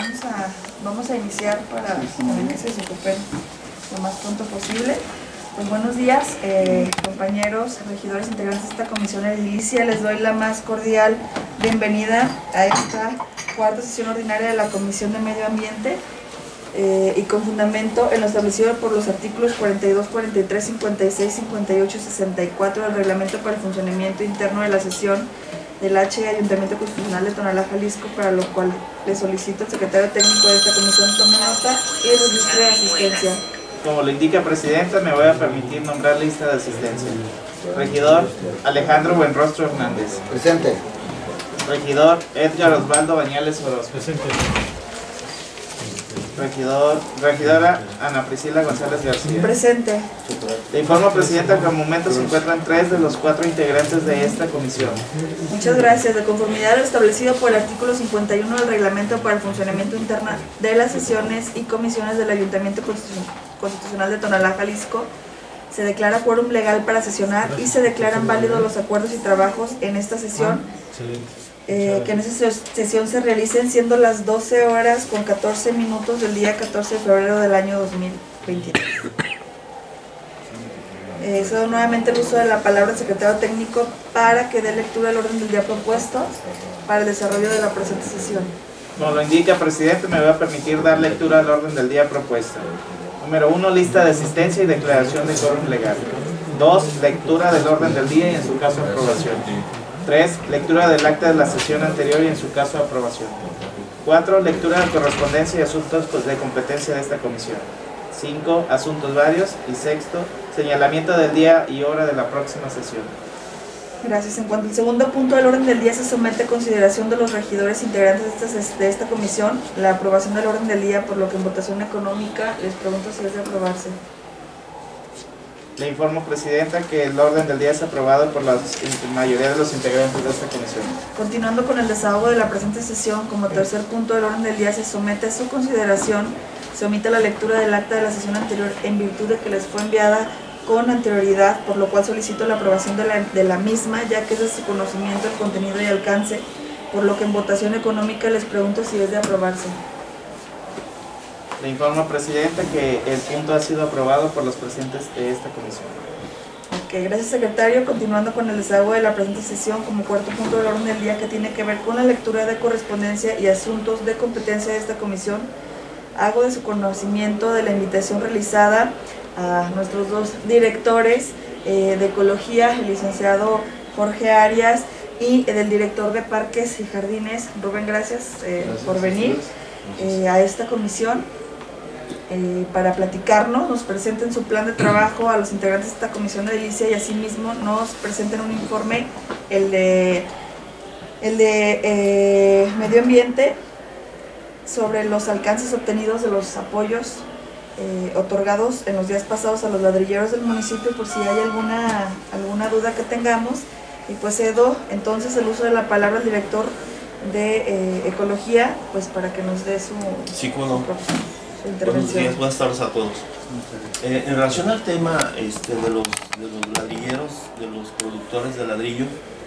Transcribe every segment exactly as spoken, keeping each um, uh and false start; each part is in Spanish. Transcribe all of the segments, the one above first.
vamos a, vamos a iniciar para también que se ocupen lo más pronto posible. Pues buenos días, eh, compañeros, regidores integrantes de esta comisión edilicia. Les doy la más cordial bienvenida a esta cuarta sesión ordinaria de la Comisión de Medio Ambiente eh, y con fundamento en lo establecido por los artículos cuarenta y dos, cuarenta y tres, cincuenta y seis, cincuenta y ocho y sesenta y cuatro del Reglamento para el Funcionamiento Interno de la Sesión del H Ayuntamiento Constitucional de Tonalá, Jalisco, para lo cual le solicito al secretario técnico de esta comisión tome nota y registre de asistencia. Como lo indica Presidenta, me voy a permitir nombrar lista de asistencia. Regidor Alejandro Buenrostro Hernández. Presente. Regidor Edgar Osvaldo Bañales Orozco. Presente. Regidor, regidora Ana Priscila González García. Presente. Le informo, Presidenta, que al momento se encuentran tres de los cuatro integrantes de esta comisión. Muchas gracias. De conformidad a lo establecido por el artículo cincuenta y uno del Reglamento para el Funcionamiento Interno de las Sesiones y Comisiones del Ayuntamiento Constitucional de Tonalá, Jalisco, se declara quórum legal para sesionar y se declaran válidos los acuerdos y trabajos en esta sesión. Eh, que en esa sesión se realicen siendo las doce horas con catorce minutos del día catorce de febrero del año dos mil veintidós. Eh, cedo nuevamente el uso de la palabra al secretario técnico para que dé lectura al orden del día propuesto para el desarrollo de la presente sesión. Como lo indica Presidente, me voy a permitir dar lectura al orden del día propuesto. Número uno, lista de asistencia y declaración de quórum legal. dos. Lectura del orden del día y en su caso aprobación. tres. Lectura del acta de la sesión anterior y en su caso aprobación. cuatro. Lectura de correspondencia y asuntos de competencia de esta comisión. cinco. Asuntos varios. Y sexto, señalamiento del día y hora de la próxima sesión. Gracias. En cuanto al segundo punto del orden del día, se somete a consideración de los regidores integrantes de esta, de esta comisión la aprobación del orden del día, por lo que en votación económica les pregunto si es de aprobarse. Le informo, Presidenta, que el orden del día es aprobado por la mayoría de los integrantes de esta comisión. Continuando con el desahogo de la presente sesión, como tercer punto del orden del día, se somete a su consideración, se omite la lectura del acta de la sesión anterior en virtud de que les fue enviada con anterioridad, por lo cual solicito la aprobación de la, de la misma, ya que es de su conocimiento el contenido y alcance, por lo que en votación económica les pregunto si es de aprobarse. Le informo, Presidenta, que el punto ha sido aprobado por los presentes de esta comisión. Ok, gracias, secretario. Continuando con el desahogo de la presente sesión, como cuarto punto del orden del día, que tiene que ver con la lectura de correspondencia y asuntos de competencia de esta comisión, hago de su conocimiento de la invitación realizada a nuestros dos directores eh, de Ecología, el licenciado Jorge Arias, y eh, del director de Parques y Jardines, Rubén, gracias, eh, gracias por venir eh, a esta comisión. Eh, para platicarnos, nos presenten su plan de trabajo a los integrantes de esta comisión de edilicia y asimismo nos presenten un informe, el de, el de eh, medio ambiente, sobre los alcances obtenidos de los apoyos eh, otorgados en los días pasados a los ladrilleros del municipio, por si hay alguna, alguna duda que tengamos. Y pues cedo entonces el uso de la palabra al director de eh, Ecología, pues para que nos dé su, sí, bueno. su Buenos días, buenas tardes a todos. Eh, en relación al tema este, de, los, de los ladrilleros, de los productores de ladrillo,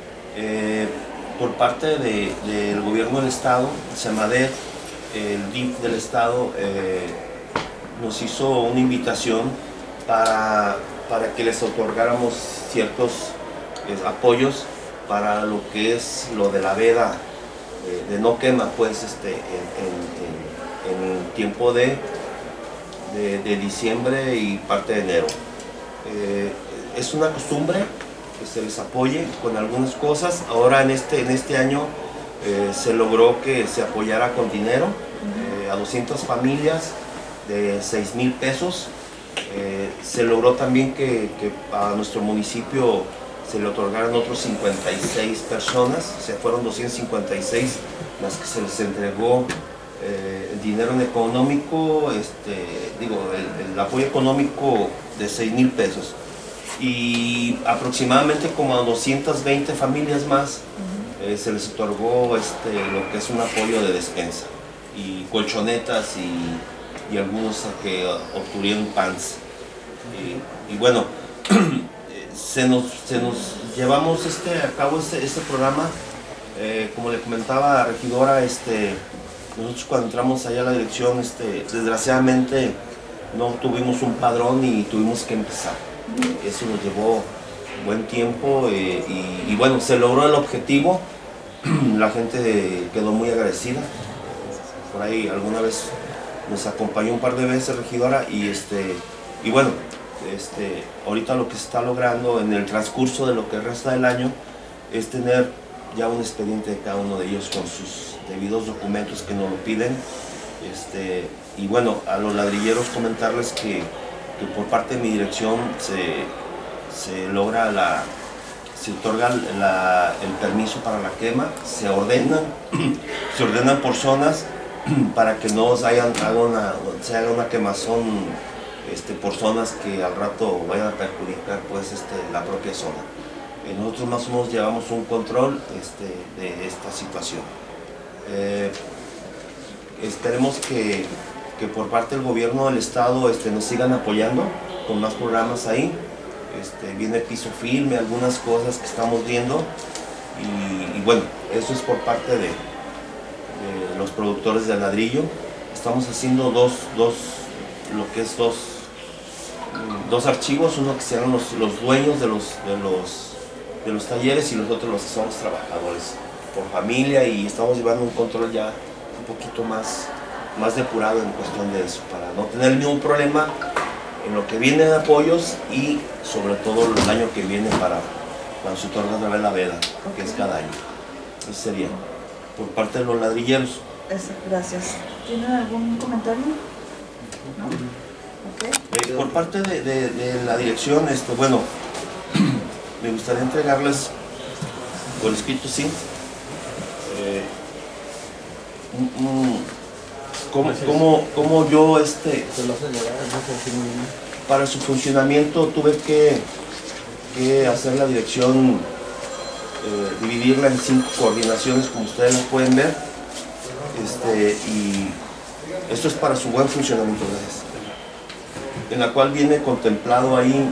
eh, por parte de, del gobierno del estado, SEMADET, el D I F del estado, eh, nos hizo una invitación para, para que les otorgáramos ciertos eh, apoyos para lo que es lo de la veda eh, de no quema, pues este, en, en, en en el tiempo de, de, de diciembre y parte de enero. Eh, es una costumbre que se les apoye con algunas cosas. Ahora en este, en este año eh, se logró que se apoyara con dinero eh, a doscientas familias de seis mil pesos. Eh, se logró también que, que a nuestro municipio se le otorgaran otros cincuenta y seis personas, o sea, fueron doscientas cincuenta y seis las que se les entregó Eh, el dinero en económico, este, digo, el, el apoyo económico de seis mil pesos y aproximadamente como a doscientas veinte familias más uh-huh. eh, se les otorgó este, lo que es un apoyo de despensa y colchonetas y, y algunos que obtuvieron pants y, y bueno se nos, se nos llevamos este, a cabo este, este programa eh, como le comentaba a la regidora, este nosotros cuando entramos allá a la dirección, este, desgraciadamente no tuvimos un padrón y tuvimos que empezar. Eso nos llevó buen tiempo eh, y, y bueno, se logró el objetivo. La gente quedó muy agradecida. Por ahí alguna vez nos acompañó un par de veces regidora y este y bueno, este, ahorita lo que se está logrando en el transcurso de lo que resta del año es tener ya un expediente de cada uno de ellos con sus debidos documentos que nos lo piden. Este, y bueno, a los ladrilleros comentarles que, que por parte de mi dirección se, se logra la, se otorga la, el permiso para la quema, se ordenan, se ordenan por zonas para que no se, hagan, haga una, se haga una quemazón este, por zonas que al rato vayan a perjudicar pues, este, la propia zona. Eh, nosotros más o menos llevamos un control este, de esta situación. Eh, esperemos que, que por parte del gobierno del estado este, nos sigan apoyando con más programas ahí. Este, viene piso firme, algunas cosas que estamos viendo y, y bueno, eso es por parte de, de los productores de ladrillo. Estamos haciendo dos, dos lo que es dos, dos archivos, uno que sean los, los dueños de los, de, los, de los talleres y los otros los que son los trabajadores por familia, y estamos llevando un control ya un poquito más, más depurado en cuestión de eso, para no tener ningún problema en lo que viene de apoyos y sobre todo el año que viene para cuando se otorga otra vez la veda, que es cada año. Eso sería por parte de los ladrilleros. Eso, gracias. ¿Tienen algún comentario? ¿No? Okay. Eh, por parte de, de, de la dirección, este, bueno, me gustaría entregarles por escrito, sí, eh, un, un, cómo, cómo, cómo yo, este, para su funcionamiento tuve que, que hacer la dirección, eh, dividirla en cinco coordinaciones, como ustedes lo pueden ver, este, y esto es para su buen funcionamiento, gracias. En la cual viene contemplado ahí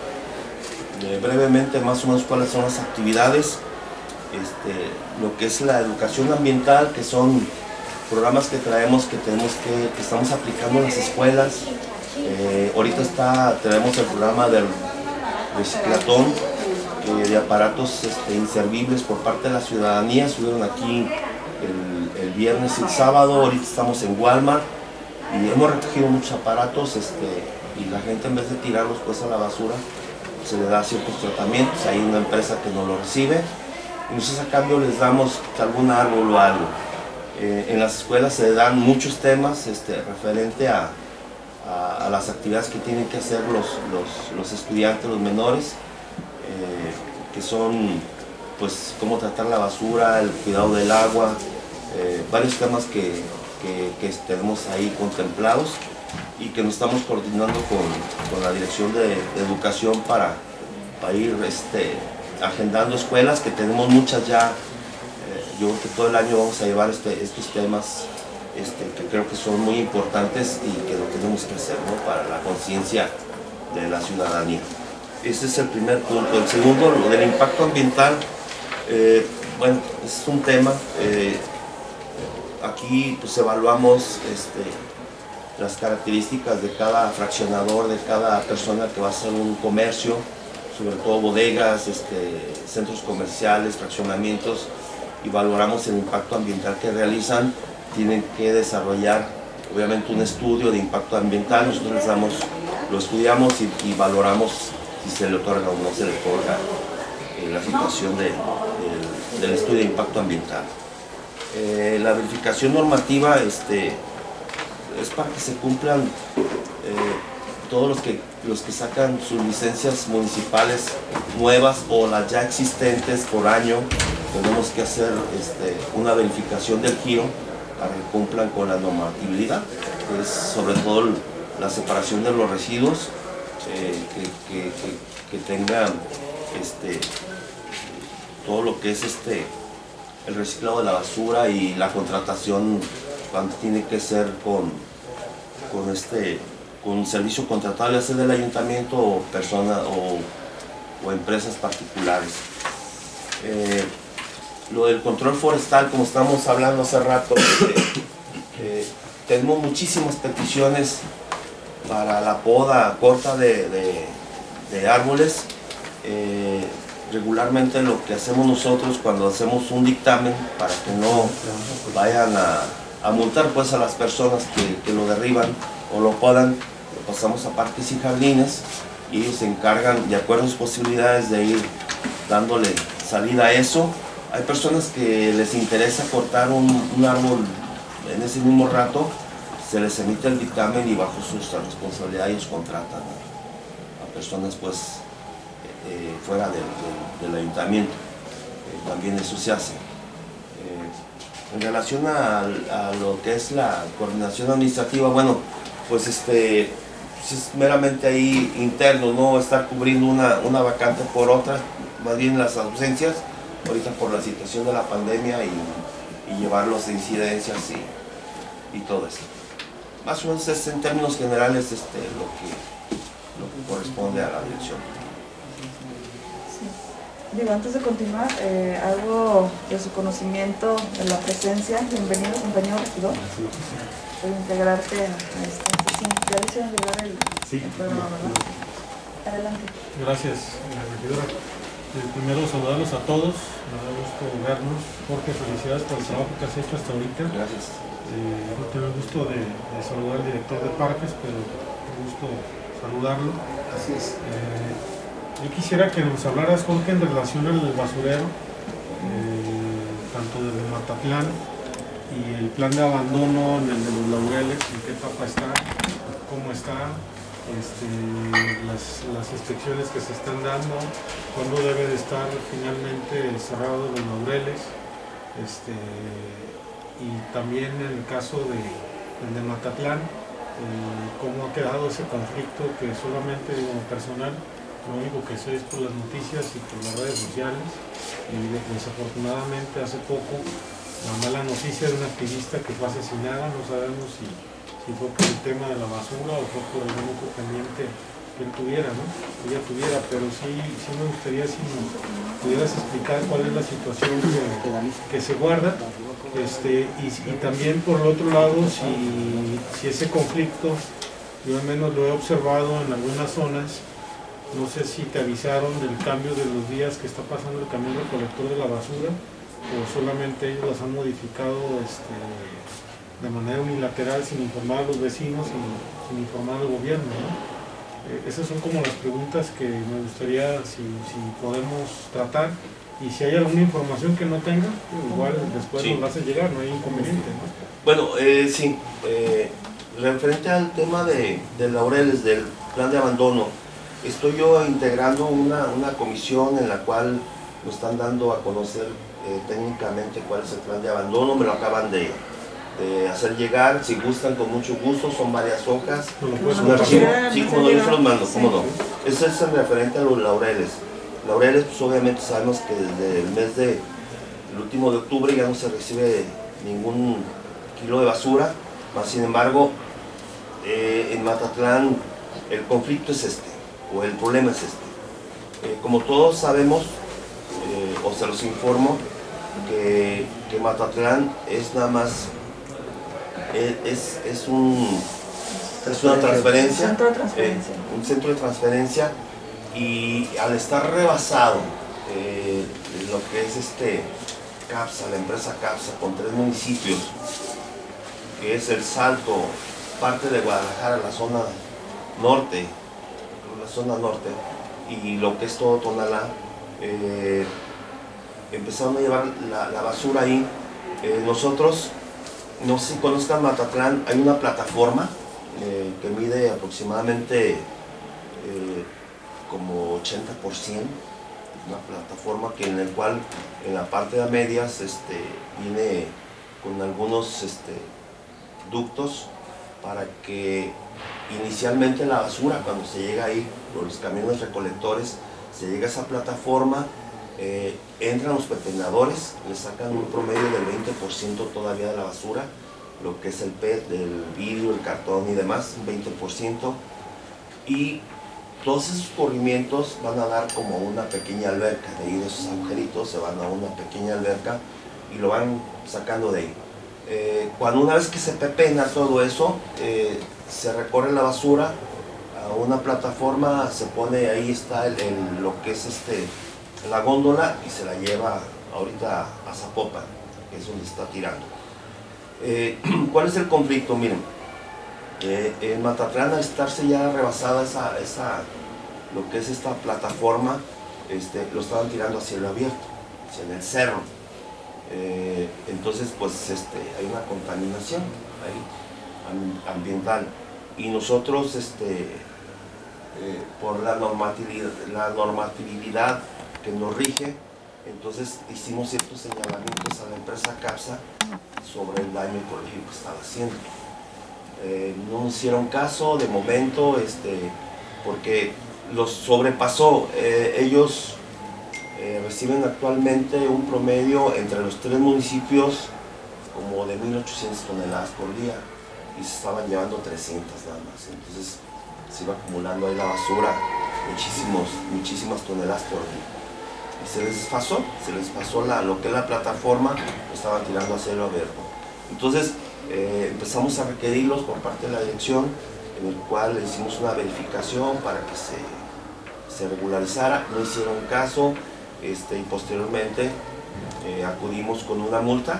eh, brevemente más o menos cuáles son las actividades, este, lo que es la educación ambiental, que son programas que traemos, que tenemos que, que estamos aplicando en las escuelas. Eh, ahorita está, tenemos el programa del reciclatón eh, de aparatos este, inservibles por parte de la ciudadanía. Estuvieron aquí el, el viernes y el sábado. Ahorita estamos en Walmart y hemos recogido muchos aparatos este, y la gente, en vez de tirarlos pues a la basura, se le da ciertos tratamientos. Hay una empresa que nos lo recibe y nosotros a cambio les damos algún árbol o algo. Eh, en las escuelas se dan muchos temas este, referente a, a, a las actividades que tienen que hacer los, los, los estudiantes, los menores, eh, que son pues cómo tratar la basura, el cuidado del agua, eh, varios temas que, que, que tenemos ahí contemplados y que nos estamos coordinando con, con la Dirección de, de Educación para, para ir este, agendando escuelas, que tenemos muchas ya. Eh, yo creo que todo el año vamos a llevar este, estos temas este, que creo que son muy importantes y que lo tenemos que hacer, ¿no? Para la conciencia de la ciudadanía. Ese es el primer punto. El segundo, lo del impacto ambiental, eh, bueno, es un tema. Eh, aquí pues evaluamos este, las características de cada fraccionador, de cada persona que va a hacer un comercio, sobre todo bodegas, este, centros comerciales, fraccionamientos, y valoramos el impacto ambiental que realizan. Tienen que desarrollar obviamente un estudio de impacto ambiental. Nosotros les damos, lo estudiamos y, y valoramos si se le otorga o no se le otorga eh, la situación de, de, del estudio de impacto ambiental. Eh, la verificación normativa este, es para que se cumplan eh, todos los que, los que sacan sus licencias municipales nuevas o las ya existentes por año. Tenemos que hacer este, una verificación del giro para que cumplan con la normatividad, que es sobre todo la separación de los residuos, eh, que, que, que, que tengan este, todo lo que es este, el reciclado de la basura y la contratación cuando tiene que ser con, con, este, con servicio contratado, ya sea del ayuntamiento o, persona, o, o empresas particulares. Eh, Lo del control forestal, como estamos hablando hace rato, eh, Eh, tenemos muchísimas peticiones para la poda corta de, de, de árboles. Eh, regularmente lo que hacemos nosotros cuando hacemos un dictamen para que no vayan a, a multar pues a las personas que, que lo derriban o lo podan, lo pasamos a parques y jardines y ellos se encargan de acuerdo a sus posibilidades de ir dándole salida a eso. Hay personas que les interesa cortar un, un árbol en ese mismo rato, se les emite el dictamen y bajo su responsabilidad ellos contratan a, a personas pues eh, fuera del, del, del ayuntamiento. Eh, también eso se hace. Eh, en relación a, a lo que es la coordinación administrativa, bueno, pues este pues es meramente ahí interno, no estar cubriendo una, una vacante por otra, más bien las ausencias, ahorita por la situación de la pandemia y, y llevarlos de incidencias y, y todo eso. Más o menos es en términos generales este, lo, que, lo que corresponde a la dirección. Sí. Digo, antes de continuar, eh, algo de su conocimiento, de la presencia. Bienvenido, compañero regidor, por integrarte a esta sesión. Ya le hicieron llegar el, sí, el programa, ¿verdad? Adelante. Gracias, regidora. Eh, primero saludarlos a todos, me da gusto vernos. Jorge, felicidades por el trabajo que has hecho hasta ahorita. Gracias. Eh, no tengo el gusto de, de saludar al director de parques, pero un gusto saludarlo. Así es. Eh, yo quisiera que nos hablaras, Jorge, en relación al basurero, eh, tanto del Matatlán y el plan de abandono en el de los Laureles, en qué etapa está, cómo está, este, las, las inspecciones que se están dando, cuándo debe de estar finalmente cerrado los Laureles, este, y también en el caso de, de Matatlán, eh, cómo ha quedado ese conflicto que solamente como personal, lo único que sé es por las noticias y por las redes sociales, y desafortunadamente hace poco la mala noticia de una activista que fue asesinada, no sabemos si, si fue por el tema de la basura o fue por algún otro pendiente que él tuviera, ¿no? Que ella tuviera, pero sí, sí me gustaría si nos pudieras explicar cuál es la situación que, que se guarda, este, y, y también por el otro lado, si, si ese conflicto, yo al menos lo he observado en algunas zonas, no sé si te avisaron del cambio de los días que está pasando el camión recolector de la basura, o solamente ellos las han modificado este, de manera unilateral sin informar a los vecinos, sin, sin informar al gobierno, ¿no? Eh, esas son como las preguntas que me gustaría si, si podemos tratar, y si hay alguna información que no tenga, igual después sí nos la hace llegar, no hay inconveniente, ¿no? Bueno, eh, sí, eh, referente al tema de, de Laureles, del plan de abandono, estoy yo integrando una, una comisión en la cual nos están dando a conocer eh, técnicamente cuál es el plan de abandono, me lo acaban de, de hacer llegar, si gustan con mucho gusto, son varias hojas, es un archivo, sí, como no, yo se los mando, sí, cómo no. Eso es en referente a los Laureles. Laureles, pues obviamente sabemos que desde el mes de, el último de octubre ya no se recibe ningún kilo de basura, mas sin embargo, eh, en Matatlán el conflicto es este, o el problema es este. Eh, como todos sabemos, eh, o se los informo, que, que Matatlán es nada más, es, es, un, es una transferencia, centro de transferencia. Eh, un centro de transferencia, y al estar rebasado eh, lo que es este CAPSA, la empresa CAPSA, con tres municipios, que es El Salto, parte de Guadalajara, la zona norte, la zona norte, y lo que es todo Tonalá, eh, empezaron a llevar la, la basura ahí. Eh, nosotros, no sé si conozcan Matatlán, hay una plataforma eh, que mide aproximadamente eh, como ochenta por ciento, una plataforma que en el cual en la parte de a medias este, viene con algunos este, ductos para que inicialmente la basura, cuando se llega ahí por los camiones recolectores, se llega a esa plataforma, eh, entran los pepenadores, le sacan un promedio del veinte por ciento todavía de la basura, lo que es el P E T, el vidrio, el cartón y demás, un veinte por ciento, y todos esos corrimientos van a dar como una pequeña alberca, de ahí de esos agujeritos se van a una pequeña alberca y lo van sacando de ahí. Eh, cuando una vez que se pepena todo eso, eh, se recorre la basura a una plataforma, se pone, ahí está el, el, lo que es este, la góndola, y se la lleva ahorita a Zapopan, que es donde está tirando. Eh, ¿Cuál es el conflicto? Miren, eh, en Matatlán, al estarse ya rebasada esa, esa, lo que es esta plataforma, este, lo estaban tirando hacia el abierto, hacia el cerro. Eh, entonces pues este, hay una contaminación ahí, ambiental, y nosotros este, eh, por la normatividad, la normatividad que nos rige, entonces hicimos ciertos señalamientos a la empresa CAPSA sobre el daño ecológico que estaba haciendo. Eh, no hicieron caso de momento, este, porque los sobrepasó. Eh, ellos Eh, reciben actualmente un promedio entre los tres municipios como de mil ochocientas toneladas por día, y se estaban llevando trescientas nada más. Entonces se iba acumulando ahí la basura, muchísimos, muchísimas toneladas por día, y se les pasó, se les pasó la, lo que es la plataforma, lo estaban tirando a cielo abierto. Entonces eh, empezamos a requerirlos por parte de la dirección, en el cual hicimos una verificación para que se, se regularizara. No hicieron caso. Este, y posteriormente eh, acudimos con una multa,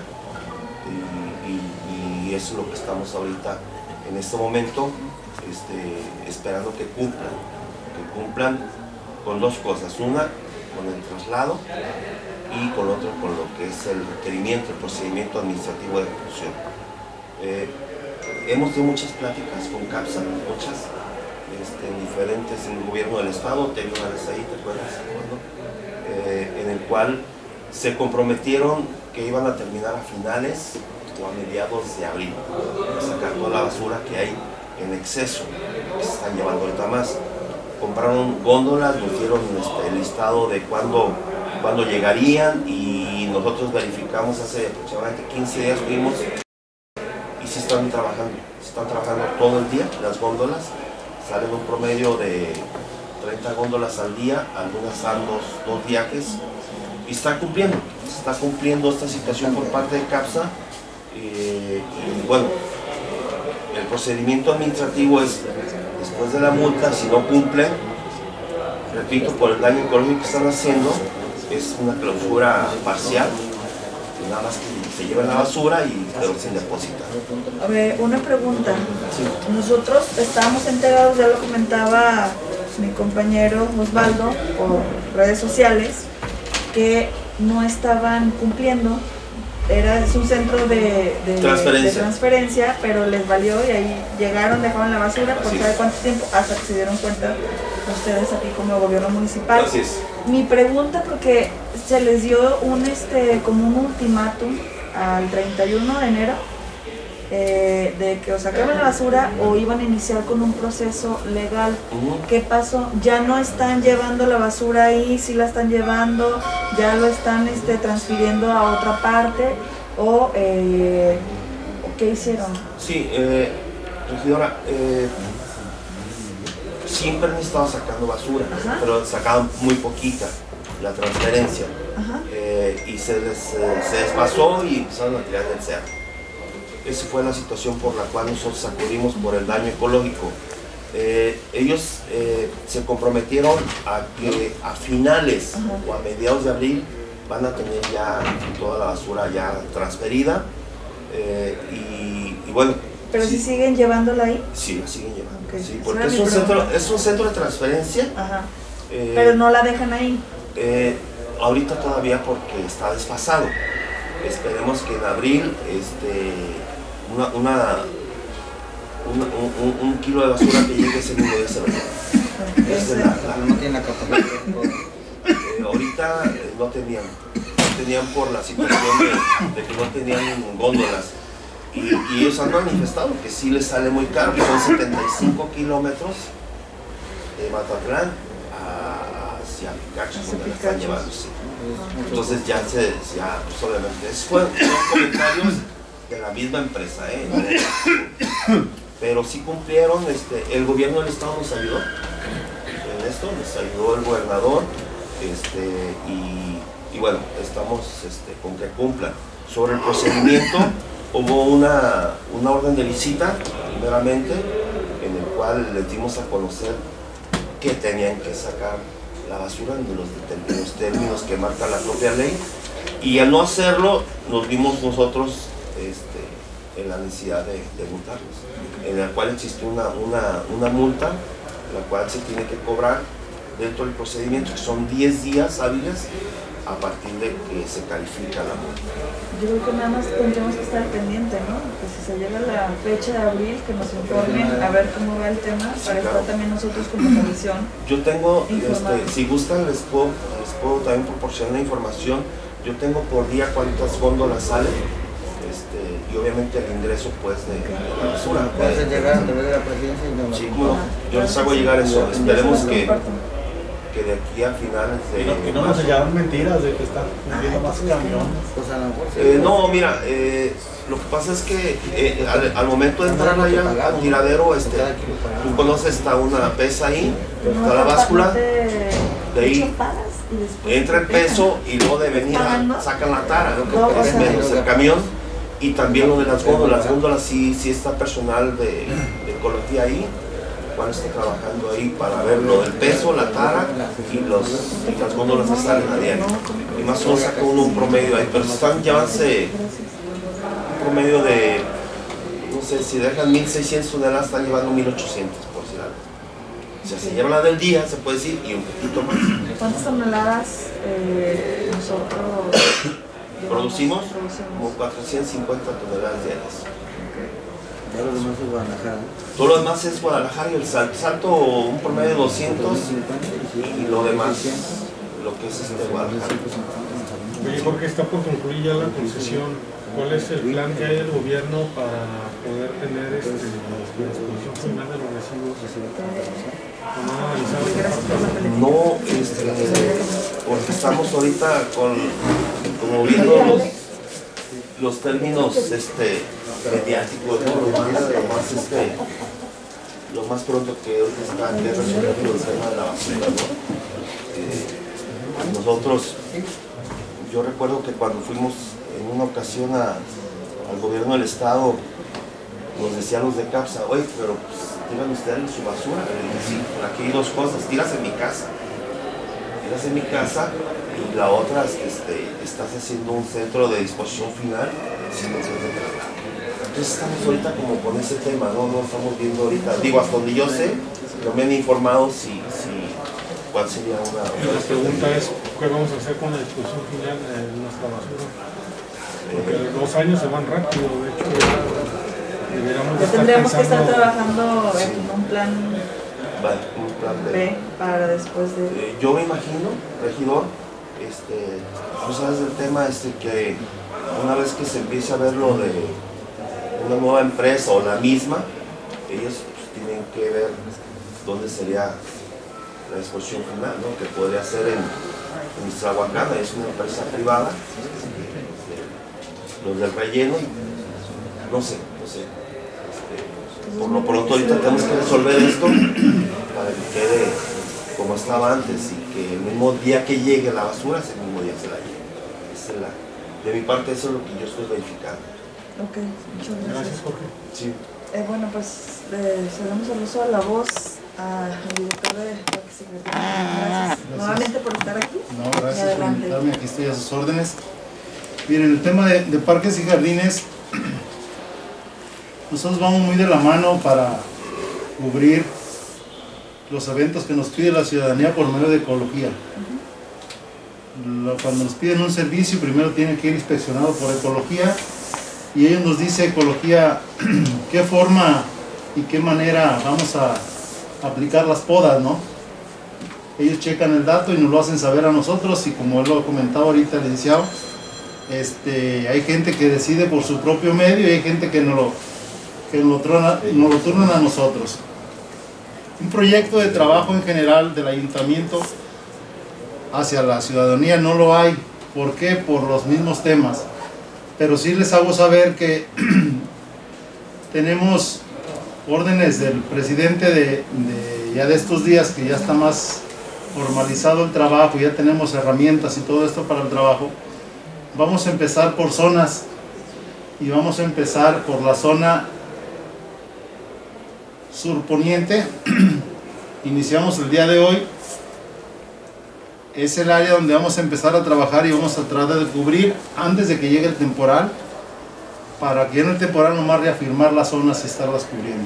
y, y, y eso es lo que estamos ahorita en este momento este, esperando que cumplan, que cumplan con dos cosas: una con el traslado, y con otro con lo que es el requerimiento, el procedimiento administrativo de ejecución. Eh, hemos tenido muchas pláticas con CAPSA, muchas este, diferentes en el gobierno del estado. Te una vez ahí, ¿te acuerdas? ¿No? Eh, en el cual se comprometieron que iban a terminar a finales o a mediados de abril, a sacar toda la basura que hay en exceso, que se están llevando ahorita más. Compraron góndolas, nos dieron este, el listado de cuándo, cuándo llegarían, y nosotros verificamos hace aproximadamente quince días, fuimos, y sí están trabajando, están trabajando todo el día. Las góndolas salen un promedio de treinta góndolas al día, algunas dan dos, dos viajes, y está cumpliendo, está cumpliendo esta situación por parte de CAPSA. Eh, y bueno, el procedimiento administrativo es, después de la multa, si no cumplen, repito, por el daño ecológico que están haciendo, es una clausura parcial, y nada más que se llevan la basura y pero sin depositar. A ver, una pregunta. Sí. Nosotros estábamos enterados, ya lo comentaba mi compañero Osvaldo por redes sociales, que no estaban cumpliendo. Era, es un centro de, de, transferencia. de transferencia, pero les valió, y ahí llegaron, dejaron la basura por saber cuánto tiempo, hasta que se dieron cuenta ustedes aquí como gobierno municipal. Así es. Mi pregunta, porque se les dio un este como un ultimátum al treinta y uno de enero, eh, de que o sacaban la basura o iban a iniciar con un proceso legal. Uh-huh. ¿Qué pasó? ¿Ya no están llevando la basura ahí? ¿Sí la están llevando? ¿Ya lo están este, transfiriendo a otra parte? ¿O eh, qué hicieron? Sí, eh, regidora, eh, siempre han estado sacando basura. Ajá. Pero sacaban muy poquita la transferencia. Eh, y se les eh, se desfasó y empezaron a tirar del cerro. Esa fue la situación por la cual nosotros acudimos por el daño ecológico. Eh, ellos eh, se comprometieron a que a finales Ajá. o a mediados de abril van a tener ya toda la basura ya transferida. Eh, y, y bueno. ¿Pero si sí siguen llevándola ahí? Sí, la siguen llevando. Okay. Sí, porque es un, centro, es un centro de transferencia. Ajá. Eh, Pero no la dejan ahí. Eh, ahorita todavía porque está desfasado. Esperemos que en abril este, una, una, una un, un, un kilo de basura que llegue ese mismo día se lo lleva. Esa es la, la, no tiene la capacidad. Eh, ahorita eh, no tenían, no tenían por la situación de, de que no tenían góndolas. Y, y ellos han manifestado que sí les sale muy caro, que son setenta y cinco kilómetros de Matatlán hacia Picacho, donde la están llevando. Sí. Entonces ya se, ya, pues obviamente, esos fueron comentarios de la misma empresa, ¿eh? Pero sí cumplieron, este, el gobierno del estado nos ayudó en esto, nos ayudó el gobernador, este, y, y bueno, estamos este, con que cumplan. Sobre el procedimiento, hubo una, una orden de visita, primeramente, en el cual les dimos a conocer que tenían que sacar la basura en los, en los términos que marca la propia ley, y al no hacerlo nos vimos nosotros este, en la necesidad de, de multarlos, en la cual existe una, una, una multa, la cual se tiene que cobrar dentro del procedimiento, que son diez días hábiles a partir de que se califica la multa. Yo creo que nada más tendríamos que estar pendiente, ¿no? Que si se llega la fecha de abril, que nos informen a ver cómo va el tema, Sí, para claro. estar también nosotros como comisión. Yo tengo, Informar. este, si gustan les puedo, les puedo también proporcionar información. Yo tengo por día cuántas góndolas salen, este, y obviamente el ingreso pues de, de la basura. Puedes Eh, llegar a través de la presidencia y no Sí, como no, yo les hago llegar eso. Esperemos que, que de aquí a finales de Y no, y no nos marzo. sellaron mentiras de que están vendiendo más camiones. Pues a lo mejor sí. Eh, no, mira, eh, lo que pasa es que eh, al, al momento de entrar allá al tiradero, este, tú conoces, está una pesa ahí, está la báscula, de ahí entra el peso y luego de venida sacan la tara, ¿no? No, Que o es sea, menos el camión, y también lo de las góndolas. Las góndolas sí, sí está personal de, de ecología ahí, cual está trabajando ahí para ver lo del peso, la tara y, los, y las góndolas que salen a diario. Y más o menos saca uno un promedio ahí, pero están llevándose un promedio de, no sé, si dejan mil seiscientas toneladas, están llevando mil ochocientas, por decir algo. O sea, se llevan la del día, se puede decir, y un poquito más. ¿Cuántas toneladas eh, nosotros Producimos producimos? como cuatrocientas cincuenta toneladas diarias. Ya lo demás es Guadalajara. Todo lo demás es Guadalajara y el Salto. Salto un promedio de doscientos y lo demás, lo que es este Guadalajara. Oye, Jorge, está por concluir ya la concesión. ¿Cuál es el plan que hay del gobierno para poder tener este, la disposición final de los residuos? ¿No han analizado esa Gracias por la parte? película. No, este, porque estamos ahorita con, como viendo los, los términos este, mediáticos, ¿no? Lo más, lo más, este, lo más pronto que ahorita está que es resolver el tema de la basura, ¿no? Eh, nosotros, yo recuerdo que cuando fuimos en una ocasión a, al gobierno del estado, nos decían los de CAPSA, oye, pero pues, tiran ustedes su basura. Le dije, sí, aquí hay dos cosas, tiras en mi casa, tiras en mi casa, y la otra, este, estás haciendo un centro de disposición final, entonces estamos ahorita como con ese tema, ¿no? No estamos viendo ahorita, digo, hasta donde yo sé, no me han informado si, si cuál sería una... La pregunta es, ¿qué vamos a hacer con la disposición final de nuestra basura? Porque los años se van rápido, de hecho, ya deberíamos Ya estar tendríamos que estar pensando- trabajando Sí. en un plan Vale, un plan de... B para después de... Eh, yo me imagino, regidor, este, tú sabes del tema, este, que una vez que se empiece a ver lo de una nueva empresa o la misma, ellos pues, tienen que ver dónde sería la disposición final, ¿no? Que podría ser en, en Michoacán, es una empresa privada, este, los del relleno, no sé, no sé. Este, por lo pronto ahorita tenemos que resolver esto para que quede como estaba antes y que el mismo día que llegue la basura, ese mismo día se la lleve. Esa es la, de mi parte eso es lo que yo estoy verificando. Ok, muchas gracias. Gracias, Jorge. Sí. Eh, bueno, pues le cedemos el uso a la voz al director de Parques y Jardines. Gracias nuevamente por estar aquí. No, Y gracias por adelante. invitarme, aquí estoy a sus órdenes. Miren, el tema de, de parques y jardines, nosotros vamos muy de la mano para cubrir los eventos que nos pide la ciudadanía por medio de ecología. Lo- Cuando nos piden un servicio, primero tiene que ir inspeccionado por ecología y ellos nos dice ecología qué forma y qué manera vamos a aplicar las podas, ¿no? Ellos checan el dato y nos lo hacen saber a nosotros y como él lo ha comentado ahorita el licenciado, este, hay gente que decide por su propio medio y hay gente que nos lo, que nos lo, trona- nos lo turnan a nosotros. Un proyecto de trabajo en general del ayuntamiento hacia la ciudadanía no lo hay. ¿Por qué? Por los mismos temas. Pero sí les hago saber que tenemos órdenes del presidente de, de ya de estos días, que ya está más formalizado el trabajo, ya tenemos herramientas y todo esto para el trabajo. Vamos a empezar por zonas y vamos a empezar por la zona surponiente. Iniciamos el día de hoy. Es el área donde vamos a empezar a trabajar y vamos a tratar de cubrir antes de que llegue el temporal, para que en el temporal nomás reafirmar las zonas y estarlas cubriendo.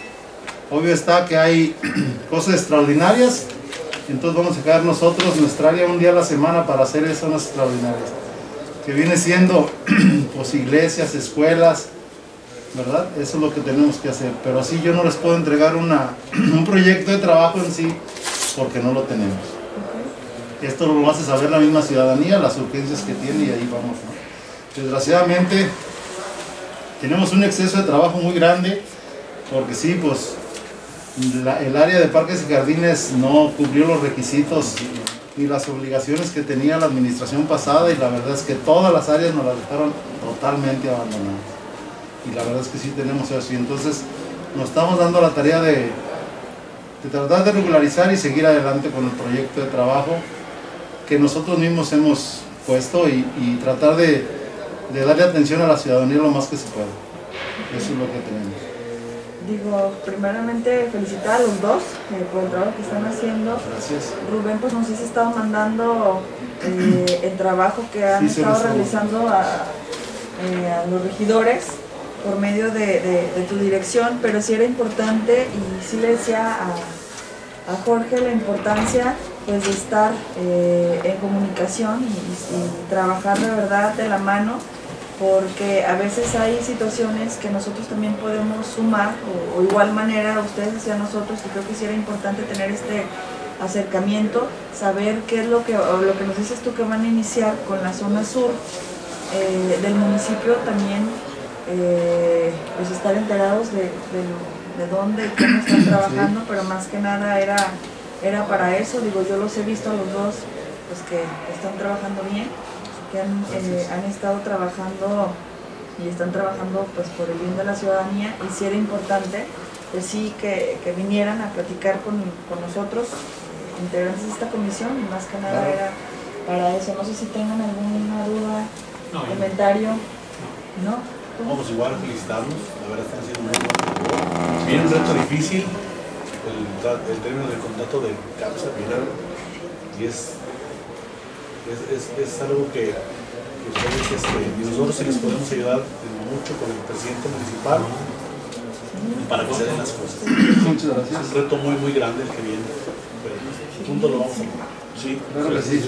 Obvio está que hay cosas extraordinarias, entonces vamos a quedar nosotros nuestra área un día a la semana para hacer esas zonas extraordinarias, que viene siendo pues iglesias, escuelas, ¿verdad? Eso es lo que tenemos que hacer, pero así yo no les puedo entregar una, un proyecto de trabajo en sí, porque no lo tenemos. Esto lo hace saber la misma ciudadanía, las urgencias que tiene, y ahí vamos, ¿no? Desgraciadamente tenemos un exceso de trabajo muy grande, porque sí, pues la, el área de parques y jardines no cubrió los requisitos y las obligaciones que tenía la administración pasada, y la verdad es que todas las áreas nos las dejaron totalmente abandonadas, y la verdad es que sí tenemos eso, y entonces nos estamos dando la tarea de, de tratar de regularizar y seguir adelante con el proyecto de trabajo que nosotros mismos hemos puesto, y, y tratar de, de darle atención a la ciudadanía lo más que se pueda. Eso es lo que tenemos. Digo, primeramente felicitar a los dos eh, por el trabajo que están haciendo. Gracias. Rubén, pues nos has estado mandando eh, el trabajo que han Sí, estado se lo realizando a, eh, a los regidores por medio de, de, de tu dirección, pero sí era importante, y sí le decía a, a Jorge la importancia pues de estar eh, en comunicación y, y trabajar de verdad de la mano, porque a veces hay situaciones que nosotros también podemos sumar, o, o igual manera ustedes hacia nosotros, y creo que sí era importante tener este acercamiento, saber qué es lo que, o lo que nos dices tú que van a iniciar con la zona sur eh, del municipio, también eh, pues estar enterados de, de, de dónde y cómo están trabajando, sí. Pero más que nada era, era para eso. Digo, yo los he visto a los dos pues que están trabajando bien, que han, eh, han estado trabajando y están trabajando pues por el bien de la ciudadanía, y si era importante pues sí que, que vinieran a platicar con, con nosotros, eh, integrantes de esta comisión, y más que nada Claro. era para eso. No sé si tengan alguna duda, No, comentario, ¿no? Vamos igual a felicitarlos, la verdad están haciendo muy buen trabajo. Viene un reto difícil, el, el término del contrato de CAPSA, viene, y es, es, es, es algo que, que ustedes, este, y nosotros sí les podemos ayudar mucho con el presidente municipal para que se den las cosas. Muchas gracias. Es un reto muy muy grande el que viene, pero juntos lo vamos a lograr. Sí, Claro que sí.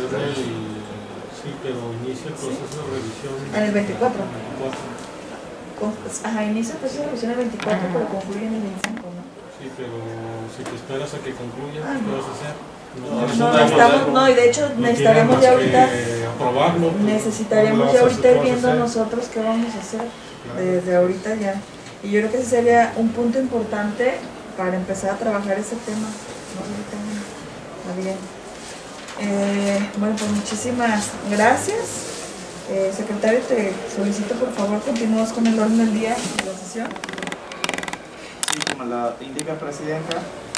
Sí, pero inicia el proceso de revisión. En el veinticuatro. veinticuatro. Con- Ajá, inicia el proceso de revisión en el veinticuatro, pero concluye en el veinticinco, ¿no? Sí, pero si te esperas a que concluya, Ah, ¿qué no. vas a hacer? No, es no, un necesitamos, acuerdo. no, y de hecho No necesitaremos tiene ya más ahorita, que aprobarlo. pues, necesitaríamos ¿cómo ya lo vas a ahorita hacer? ir ¿Qué vas a viendo hacer? nosotros qué vamos a hacer, Claro. desde ahorita ya. Y yo creo que ese sería un punto importante para empezar a trabajar ese tema. No sé si tengan, está bien. Eh, bueno, pues muchísimas gracias. Eh, secretario, te solicito por favor continúes con el orden del día de la sesión. Sí, como lo indica Presidenta,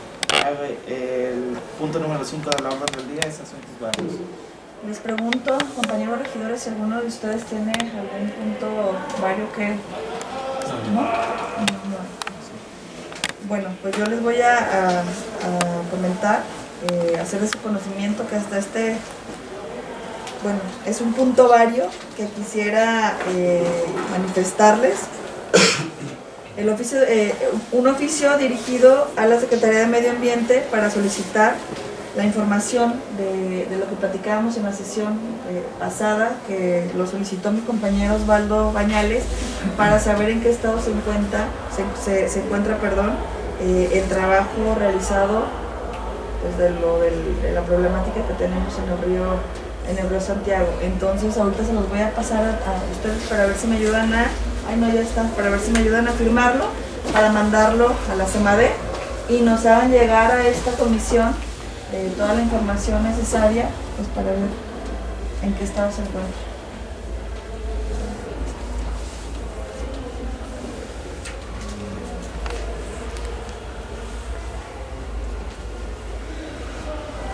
el punto número cinco de la orden del día es asuntos varios. Les pregunto, compañeros regidores, si alguno de ustedes tiene algún punto vario que... ¿No? No. Bueno, pues yo les voy a, a, a comentar, eh, hacer de su conocimiento que hasta este... Bueno, es un punto vario que quisiera eh, manifestarles. El oficio, eh, un oficio dirigido a la Secretaría de Medio Ambiente para solicitar la información de, de lo que platicábamos en la sesión eh, pasada, que lo solicitó mi compañero Osvaldo Bañales, para saber en qué estado se encuentra, se, se, se encuentra perdón, eh, el trabajo realizado pues, de, lo, del, de la problemática que tenemos en el río en el río Santiago. Entonces ahorita se los voy a pasar a, a ustedes para ver si me ayudan a, ay no ya está, para ver si me ayudan a firmarlo, para mandarlo a la CEMADE y nos hagan llegar a esta comisión eh, toda la información necesaria pues para ver en qué estado se encuentra.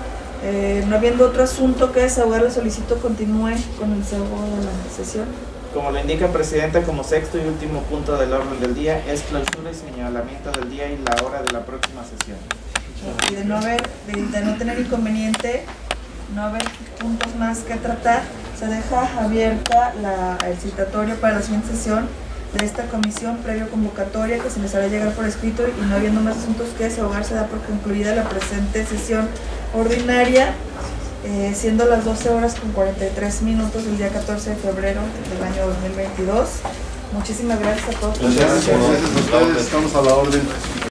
Eh, no habiendo otro asunto que desahogar, le solicito continúe con el desahogo de la sesión. Como lo indica Presidenta, como sexto y último punto del orden del día es clausura y señalamiento del día y la hora de la próxima sesión. Y de no haber, de, de no tener inconveniente, no haber puntos más que tratar, se deja abierta la, el citatorio para la siguiente sesión de esta comisión previo convocatoria que se les hará llegar por escrito, y no habiendo más asuntos que desahogar, se da por concluida la presente sesión ordinaria, eh, siendo las doce horas con cuarenta y tres minutos del día catorce de febrero del año dos mil veintidós. Muchísimas gracias a todos. Gracias, gracias a ustedes, estamos a la orden.